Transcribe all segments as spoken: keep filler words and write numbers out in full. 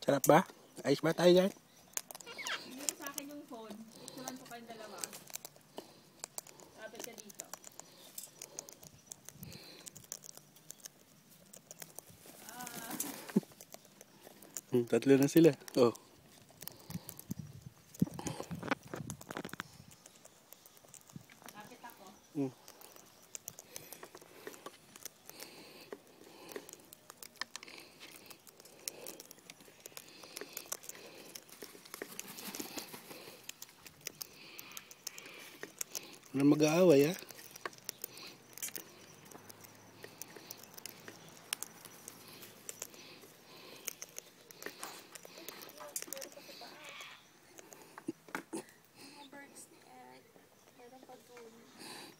Sarap ba? Ayos ba tayo dyan? Hindi sa akin yung phone. Picturean ko kayong dalawa. Lapit ka dito. Ah. Hmm, tatlo na sila. Oh. Lapit ako. Hmm. Ano mag-aaway, ah?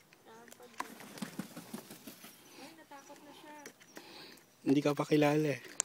Hindi ka pa kilala eh.